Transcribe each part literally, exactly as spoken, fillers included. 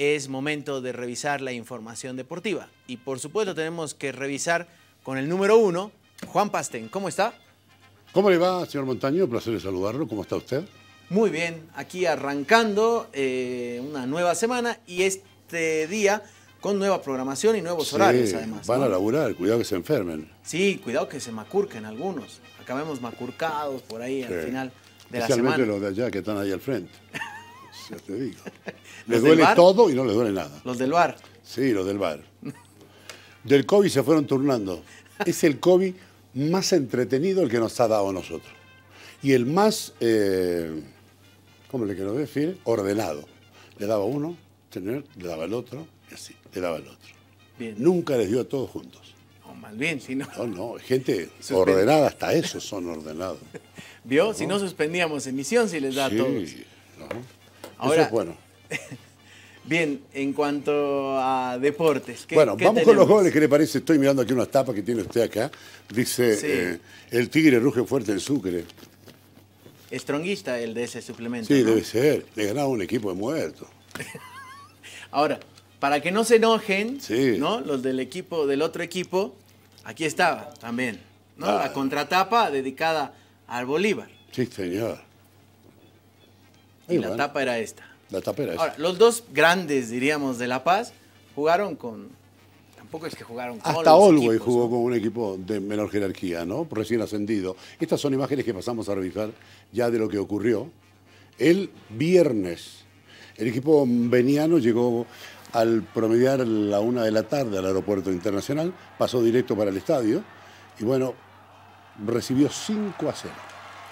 es momento de revisar la información deportiva. Y por supuesto tenemos que revisar con el número uno, Juan Pastén. ¿Cómo está? ¿Cómo le va, señor Montaño? Placer de saludarlo. ¿Cómo está usted? Muy bien, aquí arrancando eh, una nueva semana y este día con nueva programación y nuevos sí, horarios además. Van ¿no? a laburar, cuidado que se enfermen. Sí, cuidado que se macurquen algunos. Acabemos macurcados por ahí sí. al final de la semana. Especialmente los de allá que están ahí al frente. Ya te digo. Les duele todo y no les duele nada. Los del bar. Sí, los del bar. Del COVID se fueron turnando. Es el COVID más entretenido el que nos ha dado a nosotros. Y el más, eh, ¿cómo le quiero decir? Ordenado. Le daba uno, tener, le daba el otro, y así, le daba el otro. Bien. Nunca les dio a todos juntos. No, más bien, si no... No, no, gente Suspend... ordenada, hasta esos son ordenados. ¿Vio? ¿No? Si no suspendíamos emisión, si les da sí, a todos. No. Ahora, eso es bueno. Bien, en cuanto a deportes, ¿qué, Bueno, ¿qué vamos tenemos? con los goles, ¿qué le parece? Estoy mirando aquí unas tapas que tiene usted acá. Dice, sí. eh, el tigre ruge fuerte en Sucre. Estronguista el de ese suplemento. Sí, ¿no? debe ser. Le ganaba un equipo de muertos. Ahora, para que no se enojen, sí. ¿no? Los del equipo, del otro equipo, aquí estaba también, ¿no? Ah. La contratapa dedicada al Bolívar. Sí, señor. Y, y la bueno. tapa era esta. La tapa era esta. Ahora, los dos grandes, diríamos, de La Paz, jugaron con... Tampoco es que jugaron con Hasta los Olwey equipos, jugó ¿no? con un equipo de menor jerarquía, ¿no? Recién ascendido. Estas son imágenes que pasamos a revisar ya de lo que ocurrió. El viernes, el equipo veniano llegó al promediar la una de la tarde al aeropuerto internacional, pasó directo para el estadio y bueno, recibió cinco a cero.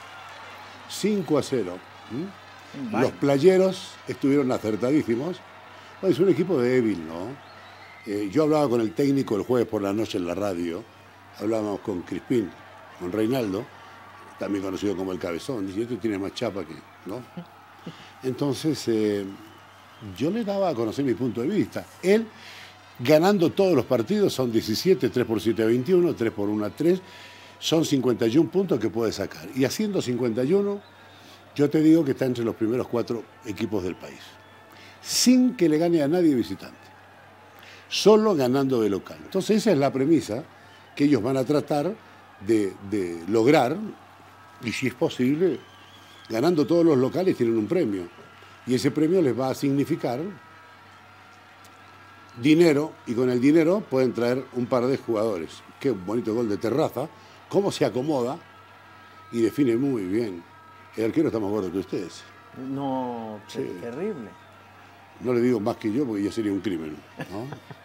cinco a cero. ¿Mm? Los playeros estuvieron acertadísimos. Bueno, es un equipo débil, ¿no? Eh, yo hablaba con el técnico el jueves por la noche en la radio, hablábamos con Crispín, con Reinaldo, también conocido como el Cabezón, dice, este tiene más chapa que, ¿no? Entonces, eh, yo le daba a conocer mi punto de vista. Él, ganando todos los partidos, son diecisiete, tres por siete, veintiuno, tres por uno, tres, son cincuenta y un puntos que puede sacar. Y haciendo cincuenta y uno, yo te digo que está entre los primeros cuatro equipos del país. Sin que le gane a nadie visitante. Solo ganando de local. Entonces esa es la premisa que ellos van a tratar de, de lograr, y si es posible, ganando todos los locales tienen un premio. Y ese premio les va a significar dinero, y con el dinero pueden traer un par de jugadores. Qué bonito gol de Terraza, cómo se acomoda y define muy bien. El arquero está más gordo que ustedes. No, sí. Terrible. No le digo más que yo porque ya sería un crimen, ¿no?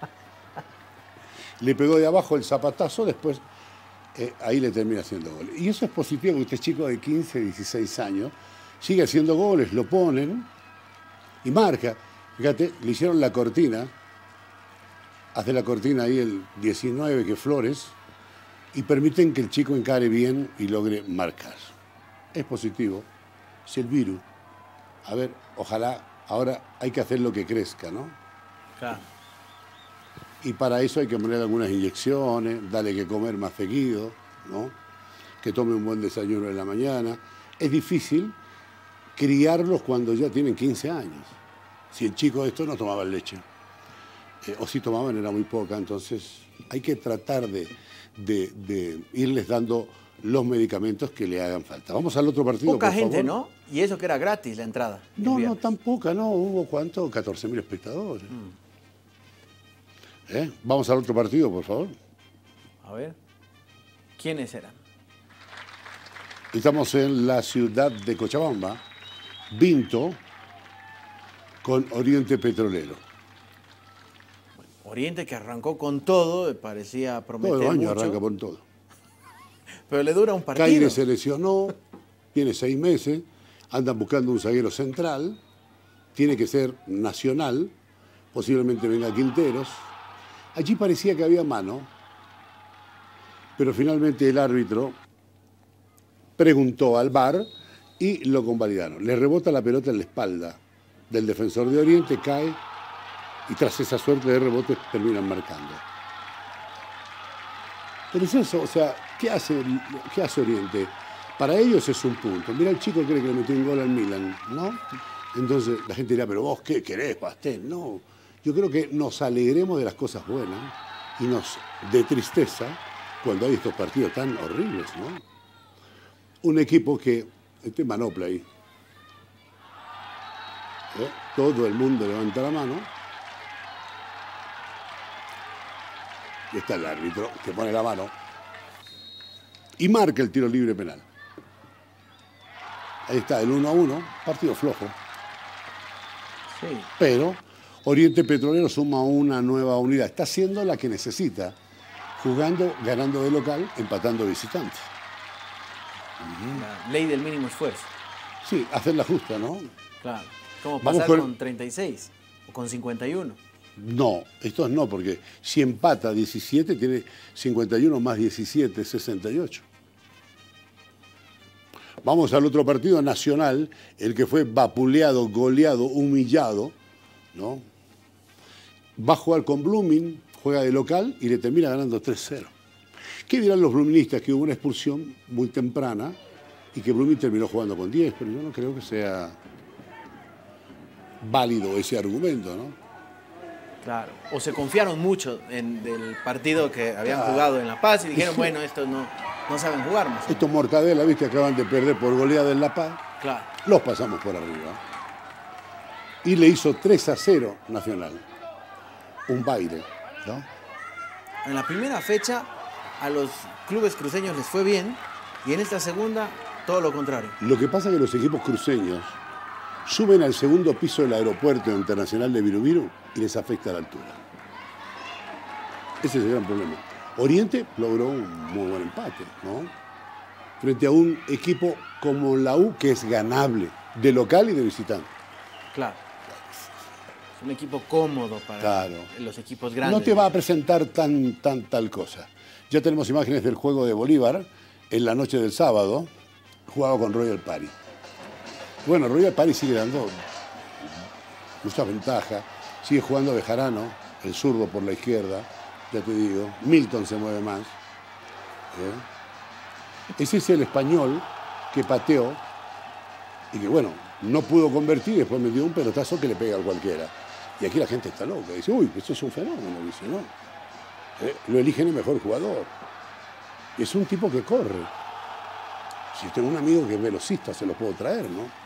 Le pegó de abajo el zapatazo, después eh, ahí le termina haciendo gol. Y eso es positivo, porque este chico de quince, dieciséis años sigue haciendo goles, lo ponen y marca. Fíjate, le hicieron la cortina, hace la cortina ahí el diecinueve que Flores, y permiten que el chico encare bien y logre marcar. Es positivo, es el virus. A ver, ojalá... Ahora hay que hacer lo que crezca, ¿no? Claro. Y para eso hay que poner algunas inyecciones, darle que comer más seguido, ¿no? Que tome un buen desayuno en la mañana. Es difícil criarlos cuando ya tienen quince años. Si el chico de esto no tomaba leche, eh, o si tomaban era muy poca, entonces hay que tratar de, de, de irles dando los medicamentos que le hagan falta. Vamos al otro partido, Poca por gente, favor. ¿no? Y eso que era gratis la entrada. No, no, tan poca, no. Hubo, ¿cuánto? catorce mil espectadores. Mm. ¿Eh? Vamos al otro partido, por favor. A ver. ¿Quiénes eran? Estamos en la ciudad de Cochabamba. Vinto con Oriente Petrolero. Oriente que arrancó con todo, parecía prometer todo el año mucho. Arranca con todo. Pero le dura un partido. Caire se lesionó, tiene seis meses, andan buscando un zaguero central, tiene que ser nacional, posiblemente venga Quinteros. Allí parecía que había mano, pero finalmente el árbitro preguntó al V A R y lo convalidaron. Le rebota la pelota en la espalda del defensor de Oriente, cae y tras esa suerte de rebotes terminan marcando. Pero es eso, o sea, ¿qué hace, qué hace Oriente? Para ellos es un punto. Mira, el chico cree que le metió un gol al Milan, ¿no? Entonces la gente dirá, pero vos qué querés, Pastel. No, yo creo que nos alegremos de las cosas buenas y nos de tristeza cuando hay estos partidos tan horribles, ¿no? Un equipo que, este Manopla ahí, ¿eh? Todo el mundo levanta la mano. Y está el árbitro que pone la mano y marca el tiro libre penal. Ahí está el uno a uno, partido flojo. Sí. Pero Oriente Petrolero suma una nueva unidad. Está haciendo la que necesita, jugando, ganando de local, empatando visitantes. La ley del mínimo esfuerzo. Sí, hacer la justa, ¿no? Claro. ¿Cómo Vamos pasar con- con treinta y seis o con cincuenta y uno? No, esto no, porque si empata diecisiete, tiene cincuenta y uno más diecisiete, sesenta y ocho. Vamos al otro partido, Nacional, el que fue vapuleado, goleado, humillado, ¿no? Va a jugar con Blooming, juega de local y le termina ganando tres cero. ¿Qué dirán los bluministas? Que hubo una expulsión muy temprana y que Blooming terminó jugando con diez, pero yo no creo que sea válido ese argumento, ¿no? Claro. O se confiaron mucho en del partido que habían Claro. jugado en La Paz y dijeron, bueno, estos no, no saben jugar más. Estos Mortadela, viste, acaban de perder por goleada en La Paz. Claro. Los pasamos por arriba. Y le hizo tres a cero Nacional. Un baile, ¿no? En la primera fecha a los clubes cruceños les fue bien y en esta segunda todo lo contrario. Lo que pasa es que los equipos cruceños suben al segundo piso del aeropuerto internacional de Virubiru y les afecta la altura. Ese es el gran problema. Oriente logró un muy buen empate, ¿no? Frente a un equipo como la U, que es ganable, de local y de visitante. Claro. Es un equipo cómodo para Claro. los equipos grandes. No te va a presentar tan, tan tal cosa. Ya tenemos imágenes del juego de Bolívar en la noche del sábado, jugado con Royal Party. Bueno, Royal Party sigue dando mucha ventaja, sigue jugando Bejarano, el zurdo por la izquierda, ya te digo, Milton se mueve más. ¿eh? Ese es el español que pateó y que, bueno, no pudo convertir, después me dio un pelotazo que le pega a cualquiera. Y aquí la gente está loca, dice, uy, esto es un fenómeno, dice, ¿no? ¿Eh? Lo eligen el mejor jugador. Es un tipo que corre. Si tengo un amigo que es velocista, se lo puedo traer, ¿no?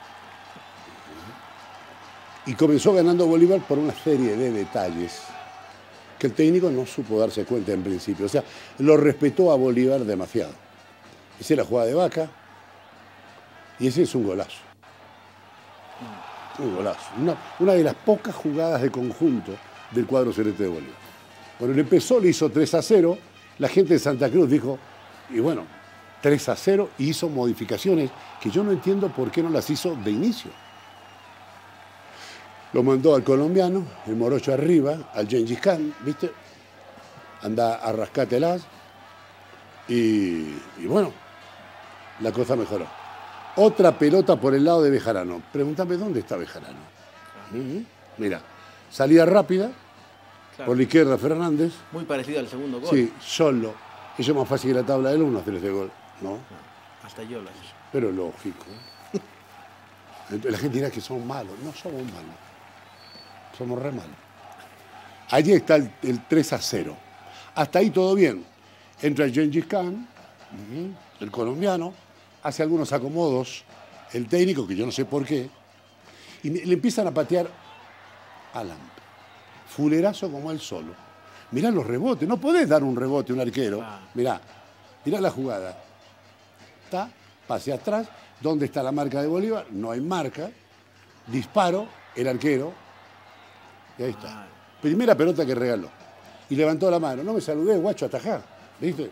Y comenzó ganando Bolívar por una serie de detalles que el técnico no supo darse cuenta en principio. O sea, lo respetó a Bolívar demasiado. Esa es la jugada de Vaca y ese es un golazo. Un golazo. Una, una de las pocas jugadas de conjunto del cuadro celeste de Bolívar. Cuando le empezó, le hizo tres a cero. La gente de Santa Cruz dijo, y bueno, tres a cero, y hizo modificaciones que yo no entiendo por qué no las hizo de inicio. Lo mandó al colombiano, el morocho arriba, al Gengis Khan, ¿viste? Anda a rascátelas. Y, y bueno, la cosa mejoró. Otra pelota por el lado de Bejarano. Pregúntame dónde está Bejarano. Uh-huh. Mira, salida rápida, Claro. por la izquierda Fernández. Muy parecido al segundo gol. Sí, solo. Eso es más fácil que la tabla del uno hacer ese gol, ¿no? Hasta yo lo hice. Pero lógico. Entonces, la gente dirá que somos malos. No somos malos. Somos re malos. Allí está el, el tres a cero. Hasta ahí todo bien. Entra el Gengis Khan, el colombiano, hace algunos acomodos, el técnico, que yo no sé por qué, y le empiezan a patear a Lampe. Fulerazo como él solo. Mirá los rebotes, no podés dar un rebote a un arquero. Ah. Mirá, mirá la jugada. Está, pase atrás, ¿dónde está la marca de Bolívar? No hay marca. Disparo, el arquero, y ahí está. Ah. Primera pelota que regaló. Y levantó la mano. No me saludé, guacho, atajá. ¿Viste?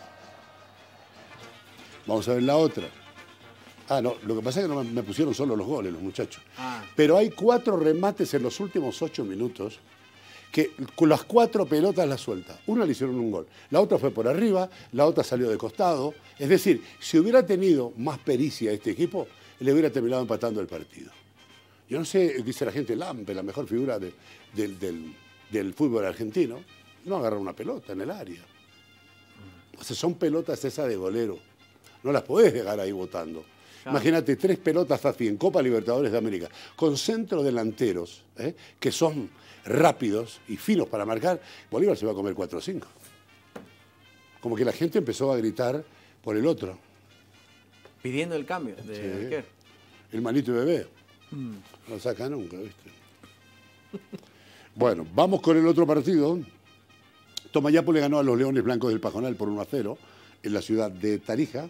Vamos a ver la otra. Ah, no, lo que pasa es que no me pusieron solo los goles, los muchachos. Ah. Pero hay cuatro remates en los últimos ocho minutos que con las cuatro pelotas las suelta. Una le hicieron un gol, la otra fue por arriba, la otra salió de costado. Es decir, si hubiera tenido más pericia este equipo, le hubiera terminado empatando el partido. Yo no sé, dice la gente, Lampe, la mejor figura de, del, del, del fútbol argentino, no agarra una pelota en el área. O sea, son pelotas esas de golero. No las podés dejar ahí votando. Claro. Imagínate, tres pelotas así en Copa Libertadores de América, con centro delanteros, ¿eh? que son rápidos y finos para marcar. Bolívar se va a comer cuatro o cinco. Como que la gente empezó a gritar por el otro. Pidiendo el cambio de sí. arquero. El manito de bebé. Mm. No lo saca nunca, ¿viste? Bueno, vamos con el otro partido. Tomayapo le ganó a los Leones Blancos del Pajonal por uno a cero en la ciudad de Tarija.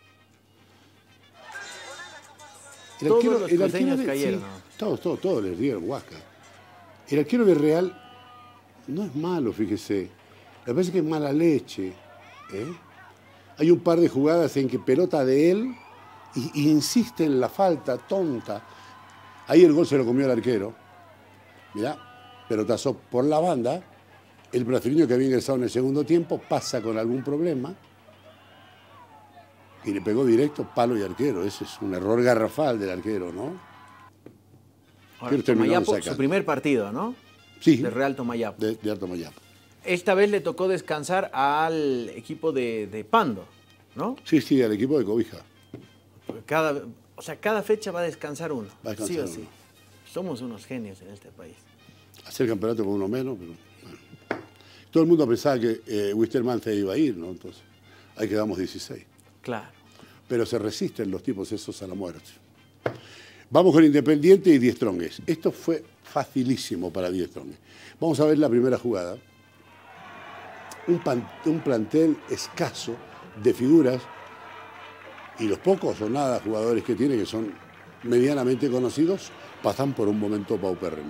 El todos arquero, los el arquero de, cayeron. Sí, todos, todos, todos les dieron Huasca. El arquero de Real no es malo, fíjese. Me parece que es mala leche. ¿eh? Hay un par de jugadas en que pelota de él y, y insiste en la falta tonta. Ahí el gol se lo comió el arquero. Mirá, pelotazo por la banda. El brasileño que había ingresado en el segundo tiempo pasa con algún problema y le pegó directo palo y arquero. Ese es un error garrafal del arquero, ¿no? Ahora, Tomayapo, su primer partido, ¿no? Sí. De Real Tomayapo. De, de Tomayapo. Esta vez le tocó descansar al equipo de, de Pando, ¿no? Sí, sí, al equipo de Cobija. Cada, o sea, cada fecha va a descansar uno. Va a descansar sí o uno. sí. Somos unos genios en este país. Hacer campeonato con uno menos, pero... Bueno. Todo el mundo pensaba que eh, Wisterman se iba a ir, ¿no? Entonces, ahí quedamos dieciséis. Claro. Pero se resisten los tipos esos a la muerte. Vamos con Independiente y Die Strongest. Esto fue facilísimo para Die Strongest. Vamos a ver la primera jugada. Un, pan, un plantel escaso de figuras y los pocos o nada jugadores que tiene, que son medianamente conocidos, pasan por un momento paupérrimo.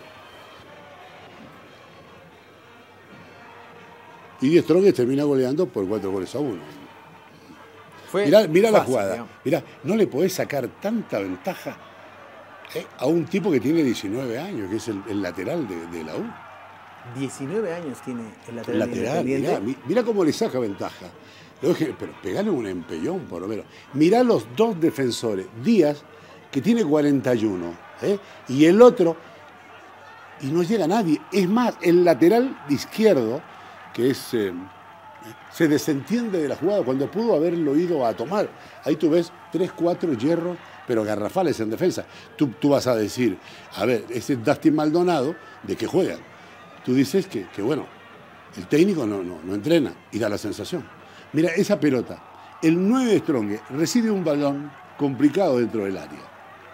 Y Die Strongest termina goleando por cuatro goles a uno. Fue mirá mirá fácil, la jugada. Digamos. Mirá, no le podés sacar tanta ventaja ¿eh? a un tipo que tiene diecinueve años, que es el, el lateral de, de la U. diecinueve años tiene el lateral, el lateral mirá, mirá cómo le saca ventaja. Pero pegale un empellón, por lo menos. Mirá los dos defensores. Díaz, que tiene cuarenta y uno, ¿eh? y el otro, y no llega nadie. Es más, el lateral izquierdo, que es, eh, se desentiende de la jugada cuando pudo haberlo ido a tomar. Ahí tú ves tres, cuatro hierros, pero garrafales en defensa. Tú, tú vas a decir, a ver, ese Dustin Maldonado, ¿de qué juegan? Tú dices que, que bueno, el técnico no, no, no entrena y da la sensación. Mira, esa pelota, el nueve de Strongest recibe un balón complicado dentro del área.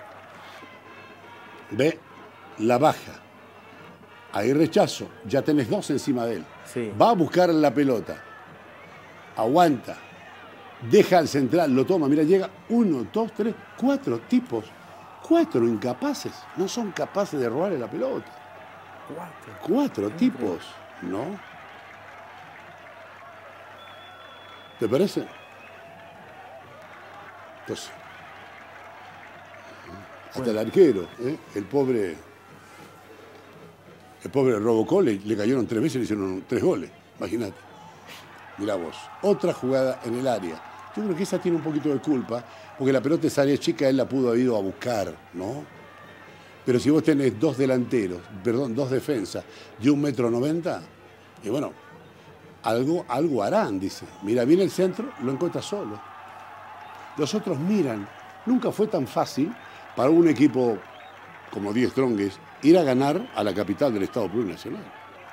Ve, la baja. Hay rechazo, ya tenés dos encima de él. Sí. Va a buscar la pelota, aguanta, deja al central, lo toma. Mira, llega uno, dos, tres, cuatro tipos, cuatro incapaces. No son capaces de robarle la pelota. Cuatro. Cuatro tipos, ¿no? ¿Te parece? Entonces, hasta bueno. el arquero, ¿eh? el pobre, el pobre Robocó le, le cayeron tres veces y le hicieron tres goles, imagínate. Mirá vos, otra jugada en el área. Yo creo que esa tiene un poquito de culpa, porque la pelota es área chica, él la pudo haber ido a buscar, ¿no? Pero si vos tenés dos delanteros, perdón, dos defensas de un metro noventa, y bueno, algo, algo harán, dice. Mira, viene el centro, lo encuentra solo. Los otros miran. Nunca fue tan fácil para un equipo como Die Strongest ir a ganar a la capital del Estado plurinacional.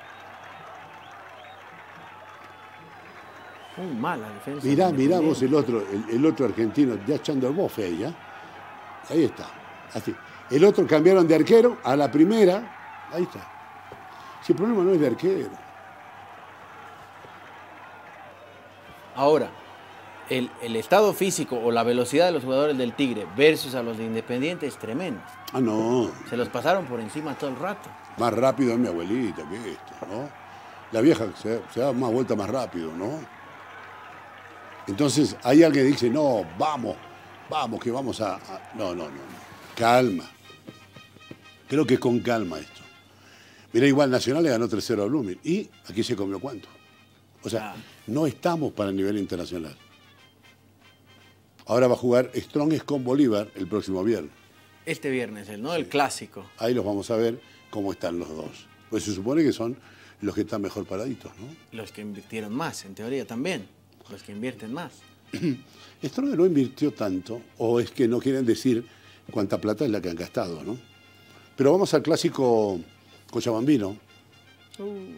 Muy mala defensa. Mirá, mirá vos el otro, el, el otro argentino, ya echando el bofe ahí, ¿eh? Ahí está, así. El otro cambiaron de arquero a la primera, ahí está. Si el problema no es de arquero. Ahora, el, el estado físico o la velocidad de los jugadores del Tigre versus a los de Independiente es tremendo. Ah, no. Se los pasaron por encima todo el rato. Más rápido es mi abuelita que esto, ¿no? La vieja se, se da más vuelta más rápido, ¿no? Entonces, hay alguien que dice, no, vamos, vamos, que vamos a... a... No, no, no, no. Calma. Creo que es con calma esto. Mira, igual Nacional le ganó tres cero a Blooming. ¿Y aquí se comió cuánto? O sea, ah. no estamos para el nivel internacional. Ahora va a jugar Strongest con Bolívar el próximo viernes. Este viernes, ¿no? Sí. El clásico. Ahí los vamos a ver cómo están los dos. Pues se supone que son los que están mejor paraditos, ¿no? Los que invirtieron más, en teoría también. Los que invierten más. Stroge no invirtió tanto, o es que no quieren decir cuánta plata es la que han gastado, ¿no? Pero vamos al clásico cochabambino. Uh.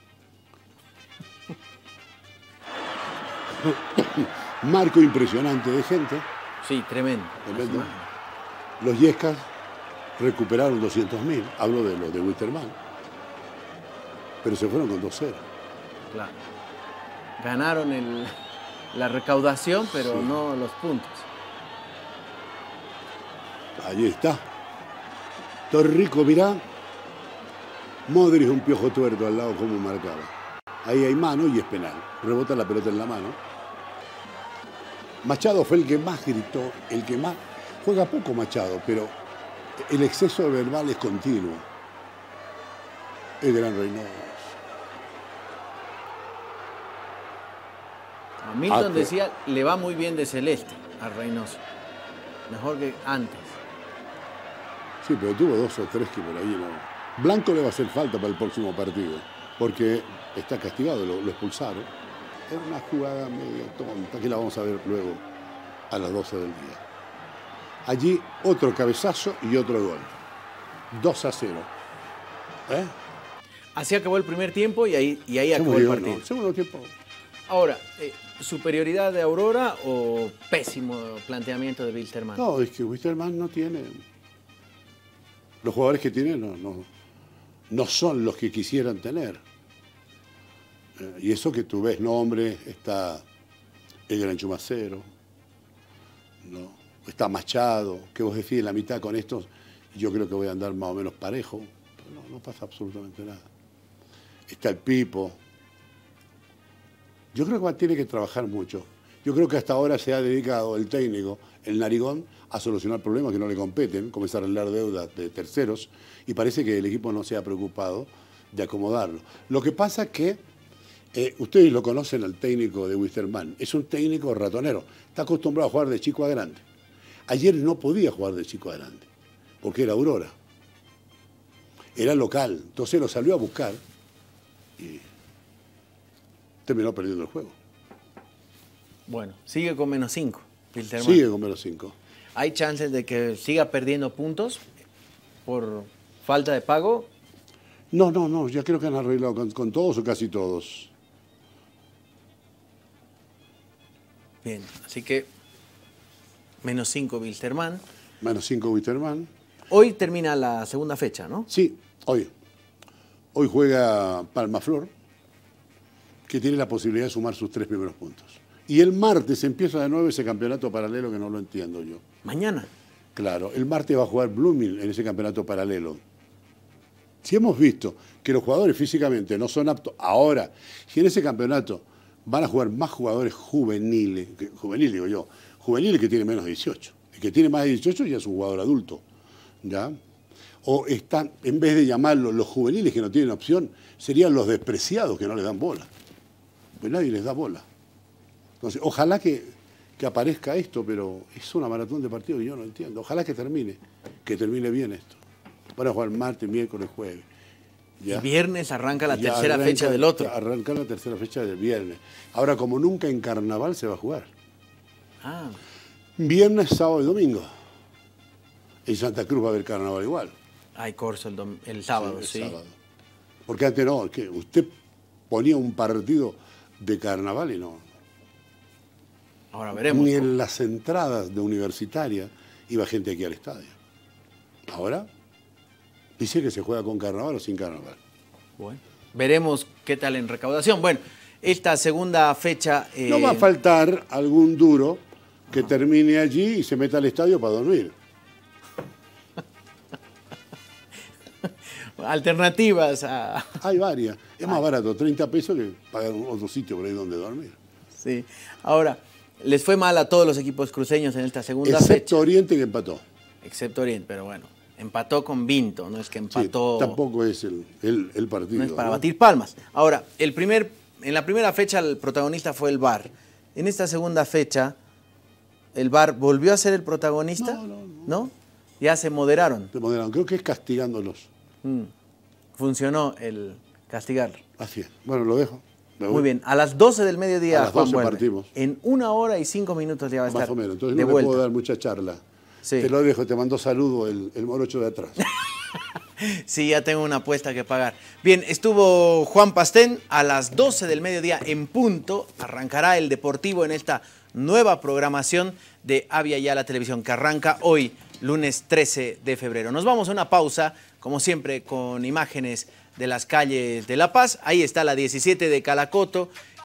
Marco impresionante de gente. Sí, tremendo. Tremendo. Los Yescas recuperaron doscientos mil, hablo de los de Wilstermann, pero se fueron con dos cero. Claro. Ganaron el, la recaudación, pero sí, no los puntos. Allí está. Torrico, mirá. Modric, un piojo tuerto al lado, como marcaba. Ahí hay mano y es penal. Rebota la pelota en la mano. Machado fue el que más gritó, el que más... Juega poco Machado, pero el exceso verbal es continuo. El gran Reynoso. A Milton ah, decía, le va muy bien de celeste a Reynoso. Mejor que antes. Sí, pero tuvo dos o tres que por ahí no... Blanco le va a hacer falta para el próximo partido, porque está castigado, lo, lo expulsaron. Era una jugada medio tonta, que la vamos a ver luego a las doce del día. Allí otro cabezazo y otro gol. dos a cero. ¿Eh? Así acabó el primer tiempo y ahí, y ahí acabó el partido. No, segundo tiempo. Ahora, eh, ¿superioridad de Aurora o pésimo planteamiento de Wilstermann? No, es que Wilstermann no tiene... Los jugadores que tiene no, no, no son los que quisieran tener. Eh, y eso que tú ves nombre, está el Gran Chumacero, ¿no? Está Machado, que vos decís en la mitad con estos, yo creo que voy a andar más o menos parejo, pero no, no pasa absolutamente nada. Está el Pipo. Yo creo que tiene que trabajar mucho. Yo creo que hasta ahora se ha dedicado el técnico, el narigón, a solucionar problemas que no le competen, comenzar a arreglar deudas de terceros, y parece que el equipo no se ha preocupado de acomodarlo. Lo que pasa es que, eh, ustedes lo conocen al técnico de Wilstermann, es un técnico ratonero, está acostumbrado a jugar de chico a grande. Ayer no podía jugar de chico a grande, porque era Aurora. Era local, entonces lo salió a buscar y terminó perdiendo el juego. Bueno, sigue con menos cinco. Wilstermann. Sigue con menos cinco. ¿Hay chances de que siga perdiendo puntos por falta de pago? No, no, no, ya creo que han arreglado con, con todos o casi todos. Bien, así que menos cinco Wilstermann. Menos cinco Wilstermann. Hoy termina la segunda fecha, ¿no? Sí, hoy. Hoy juega Palmaflor, que tiene la posibilidad de sumar sus tres primeros puntos. Y el martes empieza de nuevo ese campeonato paralelo que no lo entiendo yo. ¿Mañana? Claro, el martes va a jugar Blooming en ese campeonato paralelo. Si hemos visto que los jugadores físicamente no son aptos ahora, si en ese campeonato van a jugar más jugadores juveniles, que, juveniles digo yo, juveniles que tienen menos de dieciocho. El que tiene más de dieciocho ya es un jugador adulto, ¿ya? O están, en vez de llamarlos los juveniles que no tienen opción, serían los despreciados que no les dan bola. Pues nadie les da bola. Entonces, ojalá que, que aparezca esto, pero es una maratón de partidos y yo no entiendo. Ojalá que termine, que termine bien esto. Van a jugar martes, miércoles, jueves. ¿Ya? Y viernes arranca la ya tercera arranca, fecha del otro. Arranca la tercera fecha del viernes. Ahora, como nunca en carnaval se va a jugar. Ah. Viernes, sábado y domingo. En Santa Cruz va a haber carnaval igual. Hay corso el, el sábado, sí. El sí. sábado. Porque antes no, que usted ponía un partido de carnaval y no. Ahora veremos. Ni en las entradas de Universitaria iba gente aquí al estadio. Ahora dice que se juega con carnaval o sin carnaval. Bueno, veremos qué tal en recaudación. Bueno, esta segunda fecha... Eh... No va a faltar algún duro que Ajá. termine allí y se meta al estadio para dormir. Alternativas a... Hay varias. Es más barato, treinta pesos que pagar otro sitio por ahí donde dormir. Sí. Ahora... Les fue mal a todos los equipos cruceños en esta segunda Excepto fecha. Excepto Oriente que empató. Excepto Oriente, pero bueno, empató con Vinto, no es que empató... Sí, tampoco es el, el, el partido. No es para ¿no? batir palmas. Ahora, el primer, en la primera fecha el protagonista fue el V A R. En esta segunda fecha, ¿el V A R volvió a ser el protagonista? No, no, no. ¿No? Ya se moderaron. Se moderaron, creo que es castigándolos. Mm. Funcionó el castigarlo. Así es. Bueno, lo dejo. Muy bien, a las doce del mediodía, a las Juan doce vuelve. partimos. En una hora y cinco minutos ya va a estar Más o menos, entonces de no vuelta. le puedo dar mucha charla. Sí. Te lo dejo, te mando saludo el, el morocho de atrás. Sí, ya tengo una apuesta que pagar. Bien, estuvo Juan Pastén a las doce del mediodía en punto. Arrancará el Deportivo en esta nueva programación de Avia Yala Televisión que arranca hoy, lunes trece de febrero. Nos vamos a una pausa, como siempre, con imágenes de las calles de La Paz. Ahí está la diecisiete de Calacoto.